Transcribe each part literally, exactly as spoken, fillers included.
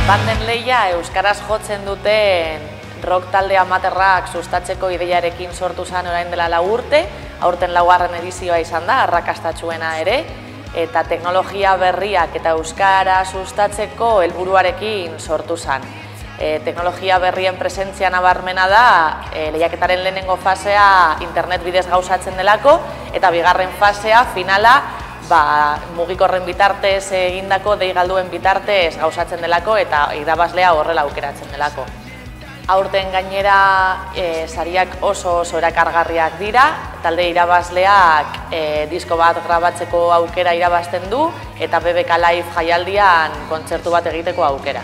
Banden lehia euskaraz jotzen duten rock talde amaterrak sustatzeko ideiarekin sortu zen orain dela lau urte, aurten laugarren edizioa izan da, arrakastatsuena ere, eta teknologia berriak eta euskara sustatzeko helburuarekin sortu zen. E, teknologia berrien presentzia nabarmena da, e, lehiaketaren lehenengo fasea internet bidez gauzatzen delako, eta bigarren fasea, finala, ba, mugikorren bitartez egindako, deigalduen bitartez gauzatzen delako, eta irabazlea horrela aukeratzen delako. Aurten gainera e, sariak oso oso erakargarriak dira, talde irabazleak e, disko bat grabatzeko aukera irabazten du, eta B B K Live jaialdian kontzertu bat egiteko aukera.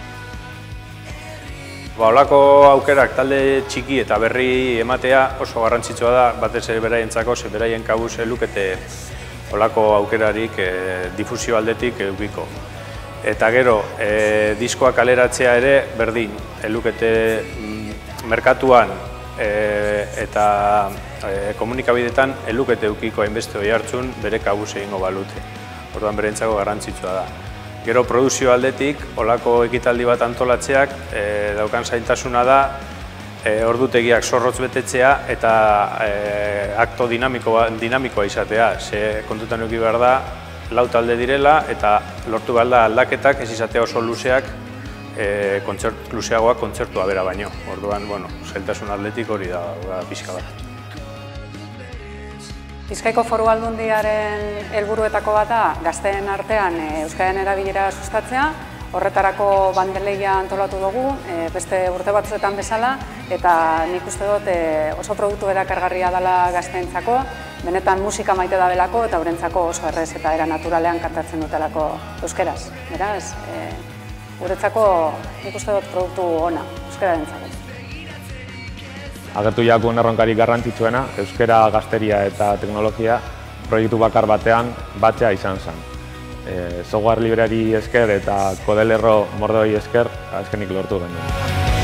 Ba, holako aukerak talde txiki eta berri ematea oso garrantzitsua da, batez ere beraientzako, ze beraien kabuz lukete holako aukerarik e, difusio aldetik edukiko. Eta gero, e, diskoak kaleratzea ere berdin, elukete mm, merkatuan e, eta e, komunikabidetan elukete edukiko hainbeste hori hartzun bere kabuz egingo balute. Orduan berentzako garrantzitsua da. Gero produzio aldetik, holako ekitaldi bat antolatzeak e, daukan zaintasuna da e, ordutegiak zorrotz betetzea eta e, akto dinamiko, dinamikoa izatea. Ze kontutan eduki behar da, lau talde direla eta lortu behar da aldaketak ez izatea oso luzeak, e, kontzert, luzeagoak kontzertua bera baino. Orduan, bueno, zailtasun atletik hori da, da pixka bat. Bizkaiko Foru Aldundiaren helburuetako bat da gazteen artean e, euskararen erabilera sustatzea. Horretarako bandeleia antolatu dugu, e, beste urte batzuetan bezala, eta nik uste dut e, oso produktu erakargarria dela gazteentzako, benetan musika maite da belako eta eurentzako oso errez eta era naturalean kantatzen dutelako euskeraz. Beraz, e, guretzako nik uste dut produktu ona euskararentzako. Agertu jakun erronkari garrantzitsuena, euskara, gazteria eta teknologia proiektu bakar batean batzea izan zen. E, software libreari esker eta kodelerro mordeoi esker azkenik lortu genuen.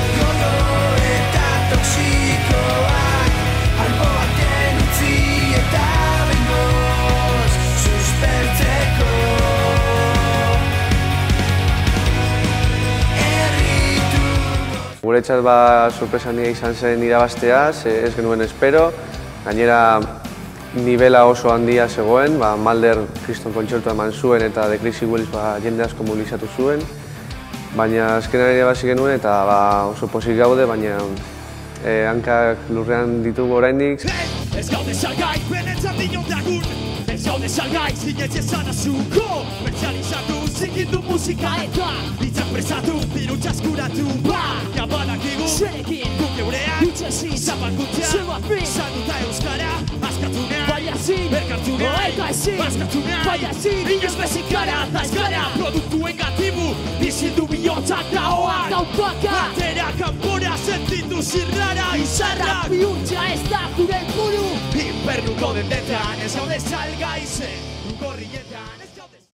Guretzat ba sorpresa handia izan zen irabaztea, ez genuen espero. Gainera nivela oso handia zegoen, ba, Malder kriston kontzertua eman zuen eta The Crazy Wheels ba, jende asko mobilizatu zuen. Baina azkenean irabazi genuen eta ba, oso pozik gaude, baina eh, hankak lurrean ditugu oraindik. Ez gaude salgai, benetan dinotagun. Ez gaude salgai, zinez esan azuko. Mertzializatu, zikindu musika eta hitzak presatu, diru txaskuratu. Ba, jabanakigu, zerekin, guk eureak, dutxezin, zabalkutzea, zemafin, zanuta euskara, askatunean, baiazin, berkartunean, oekaezin, askatunean, baiazin, inoz bezikara, taizkara, produktuen gatibu, izindu bihotzak daoak, gaupaka, batera kanpora sentitu zirrara, izarrak, bihurtza ez da gure buru, infernuko dendetan ez gaude salgai zen.